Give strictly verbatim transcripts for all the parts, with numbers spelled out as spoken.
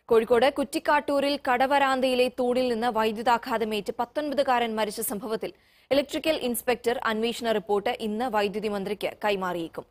കോഴിക്കോട് കുറ്റിക്കാട്ടൂരിൽ കടവരാന്തയിലെ തൂണിൽ നിന്ന് വൈദ്യുതാഘാതമേറ്റ് പത്തൊൻപതുകാരൻ മരിച്ച സംഭവത്തിൽ ഇലക്ട്രിക്കൽ ഇൻസ്പെക്ടർ അന്വേഷണ റിപ്പോർട്ട് ഇന്ന് വൈദ്യുതി മന്ത്രിക്ക് കൈമാറിയേക്കും.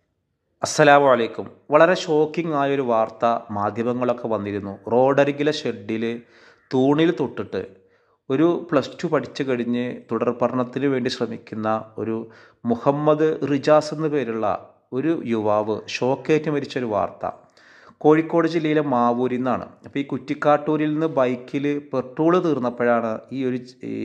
അസ്സലാമു അലൈക്കും. വളരെ ഷോക്കിംഗ് ആയൊരു വാർത്ത മാധ്യമങ്ങളൊക്കെ വന്നിരുന്നു. റോഡരികിലെ ഷെഡിൽ തൂണിൽ തൊട്ടിട്ട് ഒരു പ്ലസ് ടു പഠിച്ചു കഴിഞ്ഞ് തുടർ പഠനത്തിന് വേണ്ടി ശ്രമിക്കുന്ന ഒരു മുഹമ്മദ് റിജാസ് എന്ന പേരുള്ള ഒരു യുവാവ് ഷോക്കേറ്റ് മരിച്ചൊരു വാർത്ത കോഴിക്കോട് ജില്ലയിലെ മാവൂരിൽ നിന്നാണ്. അപ്പോൾ ഈ കുറ്റിക്കാട്ടൂരിൽ നിന്ന് ബൈക്കിൽ പെട്രോൾ തീർന്നപ്പോഴാണ് ഈ ഒരു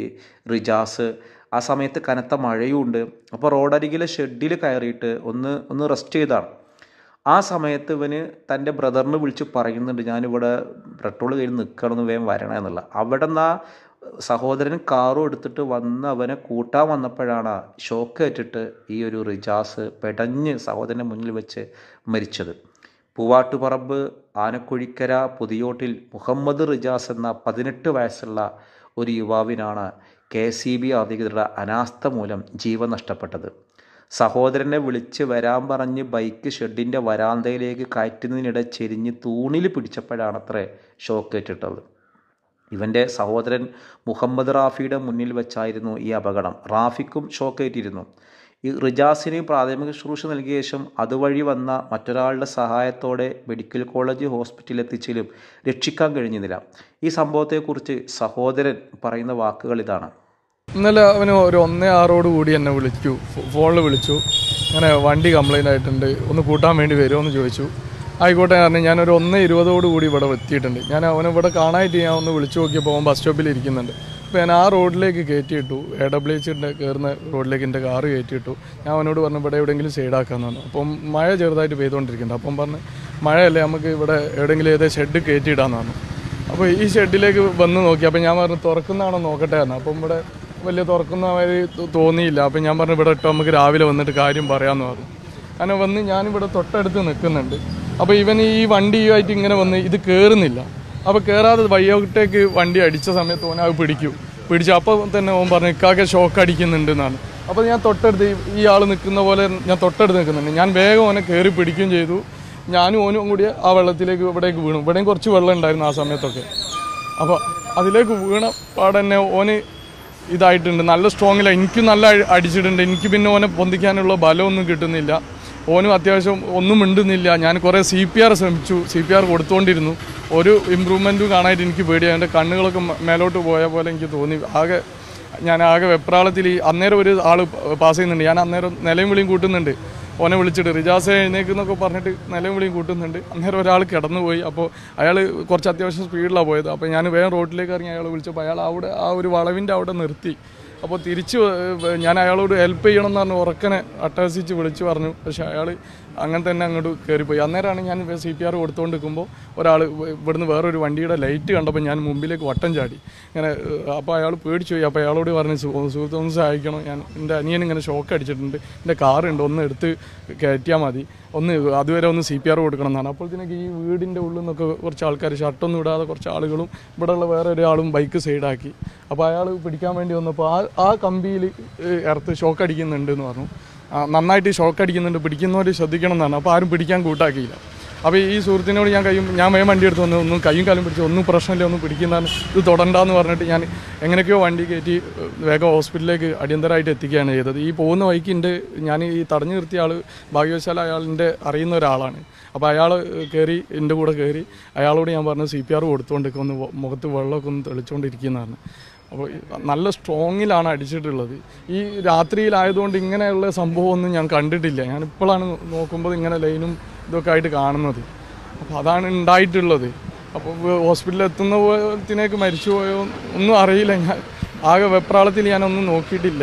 റിജാസ്, ആ സമയത്ത് കനത്ത മഴയുണ്ട്, അപ്പോൾ റോഡരികിലെ ഷെഡിൽ കയറിയിട്ട് ഒന്ന് ഒന്ന് റെസ്റ്റ് ചെയ്താണ്. ആ സമയത്ത് ഇവന് തൻ്റെ ബ്രദറിന് വിളിച്ച് പറയുന്നുണ്ട്, ഞാനിവിടെ പെട്രോൾ കഴിഞ്ഞ് നിൽക്കണമെന്ന് വേഗം വരണം എന്നുള്ള. അവിടെ നിന്ന് ആ സഹോദരൻ കാറും എടുത്തിട്ട് വന്ന് അവനെ കൂട്ടാൻ വന്നപ്പോഴാണ് ഷോക്ക് ഏറ്റിട്ട് ഈ ഒരു റിജാസ് പെടഞ്ഞ് സഹോദരൻ്റെ മുന്നിൽ വെച്ച് മരിച്ചത്. പൂവാട്ടുപറമ്പ് ആനക്കുഴിക്കര പുതിയോട്ടിൽ മുഹമ്മദ് റിജാസ് എന്ന പതിനെട്ട് വയസ്സുള്ള ഒരു യുവാവിനാണ് കെ എസ് ഇ ബി അധികൃതരുടെ അനാസ്ഥ മൂലം ജീവൻ നഷ്ടപ്പെട്ടത്. സഹോദരനെ വിളിച്ച് വരാൻ പറഞ്ഞ് ബൈക്ക് ഷെഡിൻ്റെ വരാന്തയിലേക്ക് കയറ്റുന്നതിനിടെ ചെരിഞ്ഞ് തൂണിൽ പിടിച്ചപ്പോഴാണത്രേ ഷോക്കേറ്റിട്ടത്. ഇവൻ്റെ സഹോദരൻ മുഹമ്മദ് റാഫിയുടെ മുന്നിൽ വെച്ചായിരുന്നു ഈ അപകടം. റാഫിക്കും ഷോക്കേറ്റിരുന്നു. ഈ റിജാസിന് പ്രാഥമിക ശുശ്രൂഷ നൽകിയ ശേഷം അതുവഴി വന്ന മറ്റൊരാളുടെ സഹായത്തോടെ മെഡിക്കൽ കോളേജ് ഹോസ്പിറ്റലിൽ എത്തിച്ചാലും രക്ഷിക്കാൻ കഴിഞ്ഞിരുന്നില്ല. ഈ സംഭവത്തെക്കുറിച്ച് സഹോദരൻ പറയുന്ന വാക്കുകൾ ഇതാണ്. ഇന്നലെ അവന് ഒരു ഒന്നേ ആറോട് കൂടി എന്നെ വിളിച്ചു, ഫോണിൽ വിളിച്ചു. അങ്ങനെ വണ്ടി കംപ്ലൈൻ്റ് ആയിട്ടുണ്ട്, ഒന്ന് കൂട്ടാൻ വേണ്ടി വരുമോ എന്ന് ചോദിച്ചു. ആയിക്കോട്ടെ പറഞ്ഞു. ഞാനൊരു ഒന്ന് ഇരുപതോട് കൂടി ഇവിടെ എത്തിയിട്ടുണ്ട്. ഞാൻ അവനെ ഇവിടെ കാണാനായിട്ട് ഞാൻ ഒന്ന് വിളിച്ചു നോക്കിയപ്പോൾ അവൻ ബസ് സ്റ്റോപ്പിൽ ഇരിക്കുന്നുണ്ട്. അപ്പോൾ ഞാൻ ആ റോഡിലേക്ക് കയറ്റിയിട്ടു, എ ഡബ്ല്യു എച്ചിൻ്റെ കയറുന്ന റോഡിലേക്ക് എൻ്റെ കാറ് കയറ്റിയിട്ടു. ഞാൻ അവനോട് പറഞ്ഞു ഇവിടെ എവിടെയെങ്കിലും സൈഡാക്കാമെന്ന് പറഞ്ഞു. അപ്പം മഴ ചെറുതായിട്ട് പെയ്തുകൊണ്ടിരിക്കുന്നുണ്ട്. അപ്പം പറഞ്ഞ് മഴയല്ലേ, നമുക്ക് ഇവിടെ എവിടെയെങ്കിലും ഏതേ ഷെഡ് കയറ്റിയിടാമെന്ന് പറഞ്ഞു. അപ്പോൾ ഈ ഷെഡിലേക്ക് വന്ന് നോക്കി. അപ്പം ഞാൻ പറഞ്ഞു തുറക്കുന്നതാണോ നോക്കട്ടെ പറഞ്ഞു. അപ്പം ഇവിടെ വലിയ തുറക്കുന്ന മാതിരി തോന്നിയില്ല. അപ്പം ഞാൻ പറഞ്ഞു ഇവിടെ ഇട്ടോ, നമുക്ക് രാവിലെ വന്നിട്ട് കാര്യം പറയാമെന്ന് പറഞ്ഞു. അങ്ങനെ വന്ന് ഞാനിവിടെ തൊട്ടടുത്ത് നിൽക്കുന്നുണ്ട്. അപ്പോൾ ഇവൻ ഈ വണ്ടിയുമായിട്ട് ഇങ്ങനെ വന്ന് ഇത് കയറുന്നില്ല. അപ്പോൾ കയറാതെ വഴിയോട്ടേക്ക് വണ്ടി അടിച്ച സമയത്ത് ഓൻ അത് പിടിക്കും പിടിച്ചു. അപ്പോൾ തന്നെ ഓൻ പറഞ്ഞു ഇക്കാക്കെ ഷോക്ക് അടിക്കുന്നുണ്ട് എന്നാണ്. അപ്പോൾ ഞാൻ തൊട്ടടുത്ത് ഈ ആൾ നിൽക്കുന്ന പോലെ ഞാൻ തൊട്ടടുത്ത് നിൽക്കുന്നുണ്ട്. ഞാൻ വേഗം ഓനെ കയറി പിടിക്കുകയും ചെയ്തു. ഞാനും ഓനും കൂടി ആ വെള്ളത്തിലേക്ക് ഇവിടേക്ക് വീണു. ഇവിടെയും കുറച്ച് വെള്ളം ഉണ്ടായിരുന്നു ആ സമയത്തൊക്കെ. അപ്പോൾ അതിലേക്ക് വീണ പാടന്നെ ഓന് ഇതായിട്ടുണ്ട്, നല്ല സ്ട്രോങ്ങില്ല. എനിക്ക് നല്ല അടിച്ചിട്ടുണ്ട്. എനിക്ക് പിന്നെ ഓനെ പൊന്തിക്കാനുള്ള ബലമൊന്നും കിട്ടുന്നില്ല. ഓനും അത്യാവശ്യം ഒന്നും മിണ്ടുന്നില്ല. ഞാൻ കുറേ സി പി ആർ ശ്രമിച്ചു, സി പി ആർ കൊടുത്തുകൊണ്ടിരുന്നു. ഒരു ഇമ്പ്രൂവ്മെൻറ്റും കാണാനായിട്ട് എനിക്ക് പേടിയാണ്. എൻ്റെ കണ്ണുകളൊക്കെ മേലോട്ട് പോയ പോലെ എനിക്ക് തോന്നി. ആകെ ഞാൻ ആകെ വെപ്രാളത്തിൽ അന്നേരം ഒരു ആൾ പാസ് ചെയ്യുന്നുണ്ട്. ഞാൻ അന്നേരം നിലയും വിളിയും കൂട്ടുന്നുണ്ട്. ഓനെ വിളിച്ചിട്ട് റിജാസ് എഴുന്നേക്കെന്നൊക്കെ പറഞ്ഞിട്ട് നിലയും വിളിയും കൂട്ടുന്നുണ്ട്. അന്നേരം ഒരാൾ കിടന്നു പോയി. അപ്പോൾ അയാൾ കുറച്ച് അത്യാവശ്യം സ്പീഡിലാണ് പോയത്. അപ്പോൾ ഞാൻ വേഗം റോഡിലേക്ക് ഇറങ്ങി അയാൾ വിളിച്ചപ്പോൾ അയാൾ അവിടെ ആ ഒരു വളവിൻ്റെ അവിടെ നിർത്തി. അപ്പോൾ തിരിച്ച് ഞാൻ അയാളോട് ഹെൽപ്പ് ചെയ്യണം എന്ന് പറഞ്ഞു ഉറക്കനെ അട്ടഹസിച്ച് വിളിച്ച് പറഞ്ഞു. പക്ഷേ അയാൾ അങ്ങനെ തന്നെ അങ്ങോട്ട് കയറിപ്പോയി. അന്നേരമാണ് ഞാൻ സി പി ആർ കൊടുത്തുകൊണ്ട് നിൽക്കുമ്പോൾ ഒരാൾ ഇവിടുന്ന് വേറൊരു വണ്ടിയുടെ ലൈറ്റ് കണ്ടപ്പോൾ ഞാൻ മുമ്പിലേക്ക് വട്ടം ചാടി ഇങ്ങനെ. അപ്പോൾ അയാൾ പേടിച്ചു പോയി. അപ്പോൾ അയാളോട് പറഞ്ഞു സുഹൃത്ത് ഒന്ന് സഹായിക്കണം, ഞാൻ എൻ്റെ അനിയൻ ഇങ്ങനെ ഷോക്ക് അടിച്ചിട്ടുണ്ട്, എൻ്റെ കാറുണ്ട്, ഒന്ന് എടുത്ത് കയറ്റിയാൽ മതി, ഒന്ന് അതുവരെ ഒന്ന് സി പി ആർ കൊടുക്കണം എന്നാണ്. അപ്പോഴത്തേക്ക് ഈ വീടിൻ്റെ ഉള്ളിൽ നിന്നൊക്കെ കുറച്ച് ആൾക്കാർ ഷർട്ടൊന്നും ഇടാതെ കുറച്ച് ആളുകളും ഇവിടെയുള്ള വേറെ ഒരാളും ബൈക്ക് സൈഡാക്കി. അപ്പോൾ അയാൾ പിടിക്കാൻ വേണ്ടി വന്നപ്പോൾ ആ ആ കമ്പിയിൽ എർത്ത് ഷോക്ക് അടിക്കുന്നുണ്ട് എന്ന് പറഞ്ഞു. നന്നായിട്ട് ഷോക്ക് അടിക്കുന്നുണ്ട്, പിടിക്കുന്നവർ ശ്രദ്ധിക്കണം എന്നാണ്. അപ്പോൾ ആരും പിടിക്കാൻ കൂട്ടാക്കിയില്ല. അപ്പോൾ ഈ സുഹൃത്തിനോട് ഞാൻ കയ്യും ഞാൻ വേഗം വണ്ടി എടുത്ത് വന്ന് ഒന്നും കയ്യും കാലും പിടിച്ച് ഒന്നും പ്രശ്നമില്ല, ഒന്നും പിടിക്കുന്നതാണ്, ഇത് തൊടണ്ടെന്ന് പറഞ്ഞിട്ട് ഞാൻ എങ്ങനെയൊക്കെയോ വണ്ടി കയറ്റി വേഗം ഹോസ്പിറ്റലിലേക്ക് അടിയന്തരമായിട്ട് എത്തിക്കുകയാണ് ചെയ്തത്. ഈ പോകുന്ന വഴിക്കിൻ്റെ ഞാൻ ഈ തടഞ്ഞു നിർത്തിയ ആൾ ഭാഗ്യവശാൽ അയാളിൻ്റെ അറിയുന്ന ഒരാളാണ്. അപ്പോൾ അയാൾ കയറി എൻ്റെ കൂടെ കയറി അയാളോട് ഞാൻ പറഞ്ഞു സി പി ആർ കൊടുത്തുകൊണ്ടിരിക്കുക, ഒന്ന് മുഖത്ത് വെള്ളമൊക്കെ ഒന്ന് തെളിച്ചുകൊണ്ടിരിക്കുന്നതാണ്. അപ്പോൾ നല്ല സ്ട്രോങ്ങിലാണ് അടിച്ചിട്ടുള്ളത്. ഈ രാത്രിയിലായതുകൊണ്ട് ഇങ്ങനെയുള്ള സംഭവമൊന്നും ഞാൻ കണ്ടിട്ടില്ല. ഞാൻ ഇപ്പോഴാണ് നോക്കുമ്പോൾ ഇങ്ങനെ ലൈനും ഇതൊക്കെ ആയിട്ട് കാണുന്നത്. അപ്പോൾ അതാണ് ഉണ്ടായിട്ടുള്ളത്. അപ്പോൾ ഹോസ്പിറ്റലിൽ എത്തുന്നതിനേക്ക് മരിച്ചു പോയോ ഒന്നും അറിയില്ല. ഞാൻ ആകെ വെപ്രാളത്തിൽ ഞാനൊന്നും നോക്കിയിട്ടില്ല.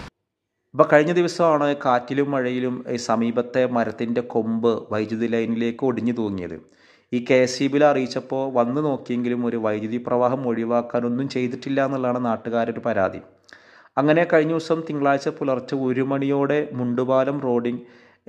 ഇപ്പോൾ കഴിഞ്ഞ ദിവസമാണ് കാറ്റിലും മഴയിലും ഈ സമീപത്തെ മരത്തിൻ്റെ കൊമ്പ് വൈദ്യുതി ലൈനിലേക്ക് ഒടിഞ്ഞു തൂങ്ങിയത്. ഈ കെ എസ് ഇ ബിയിൽ അറിയിച്ചപ്പോൾ വന്ന് നോക്കിയെങ്കിലും ഒരു വൈദ്യുതി പ്രവാഹം ഒഴിവാക്കാനൊന്നും ചെയ്തിട്ടില്ല എന്നുള്ളതാണ് നാട്ടുകാരുടെ പരാതി. അങ്ങനെ കഴിഞ്ഞ ദിവസം തിങ്കളാഴ്ച പുലർച്ചെ ഒരു മണിയോടെ മുണ്ടുപാലം റോഡിങ്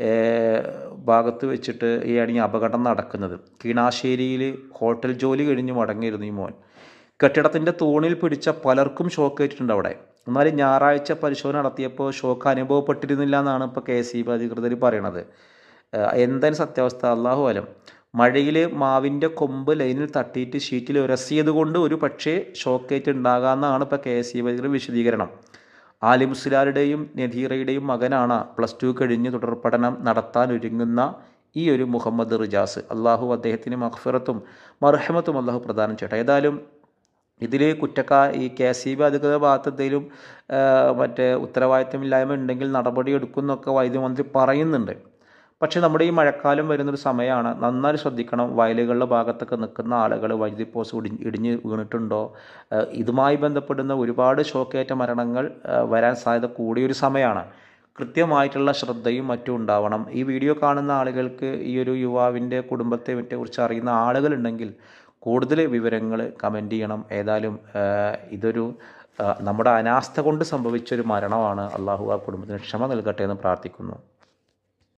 ഭാഗത്ത് വെച്ചിട്ട് ഈ അപകടം നടക്കുന്നത്. കീണാശ്ശേരിയിൽ ഹോട്ടൽ ജോലി കഴിഞ്ഞ് മടങ്ങിയിരുന്നു ഈ മോൻ. കെട്ടിടത്തിൻ്റെ തൂണിൽ പിടിച്ച പലർക്കും ഷോക്ക് ഏറ്റിട്ടുണ്ട് അവിടെ. എന്നാൽ ഞായറാഴ്ച പരിശോധന നടത്തിയപ്പോൾ ഷോക്ക് അനുഭവപ്പെട്ടിരുന്നില്ല എന്നാണ് ഇപ്പോൾ കെ എസ് ഇ ബി അധികൃതർ പറയണത്. എന്താണ് സത്യാവസ്ഥ അല്ലാഹു അലം. മഴയിൽ മാവിൻ്റെ കൊമ്പ് ലൈനിൽ തട്ടിയിട്ട് ഷീറ്റിൽ ഉരസിയത് കൊണ്ട് ഒരു പക്ഷേ ഷോക്കേറ്റ് ഉണ്ടാകാമെന്നാണ് ഇപ്പോൾ കെ എസ് ഇ ബിയുടെ വിശദീകരണം. ആലിമുസ്ലാരുടെയും നദീറയുടെയും മകനാണ് പ്ലസ് ടു കഴിഞ്ഞ് തുടർ പഠനം നടത്താൻ ഒരുങ്ങുന്ന ഈ ഒരു മുഹമ്മദ് റിജാസ്. അള്ളാഹു അദ്ദേഹത്തിന് മഗ്ഫിറത്തും മർഹമത്തും അള്ളാഹു പ്രദാനം ചെയ്യട്ടെ. ഏതായാലും ഇതിൽ കുറ്റക്കാർ ഈ കെ എസ് ഇ ബി അധികൃത ഭാഗത്ത് എന്തെങ്കിലും മറ്റേ ഉത്തരവാദിത്തമില്ലായ്മ ഉണ്ടെങ്കിൽ നടപടി എടുക്കുമെന്നൊക്കെ വൈദ്യുതി മന്ത്രി പറയുന്നുണ്ട്. പക്ഷേ നമ്മുടെ ഈ മഴക്കാലം വരുന്നൊരു സമയമാണ്, നന്നായി ശ്രദ്ധിക്കണം. വയലുകളുടെ ഭാഗത്തൊക്കെ നിൽക്കുന്ന ആളുകൾ വൈദ്യുതി പോസ്റ്റ് ഇടി ഇടിഞ്ഞ് വീണിട്ടുണ്ടോ, ഇതുമായി ബന്ധപ്പെടുന്ന ഒരുപാട് ഷോക്കേറ്റ മരണങ്ങൾ വരാൻ സാധ്യത കൂടിയൊരു സമയമാണ്. കൃത്യമായിട്ടുള്ള ശ്രദ്ധയും മറ്റും ഉണ്ടാവണം. ഈ വീഡിയോ കാണുന്ന ആളുകൾക്ക് ഈ ഒരു യുവാവിൻ്റെ കുടുംബത്തെ കുറിച്ച് അറിയുന്ന ആളുകളുണ്ടെങ്കിൽ കൂടുതൽ വിവരങ്ങൾ കമൻറ്റ് ചെയ്യണം. ഏതായാലും ഇതൊരു നമ്മുടെ അനാസ്ഥ കൊണ്ട് സംഭവിച്ചൊരു മരണമാണ്. അള്ളാഹു ആ കുടുംബത്തിന് ക്ഷമ നൽകട്ടെ എന്ന് പ്രാർത്ഥിക്കുന്നു.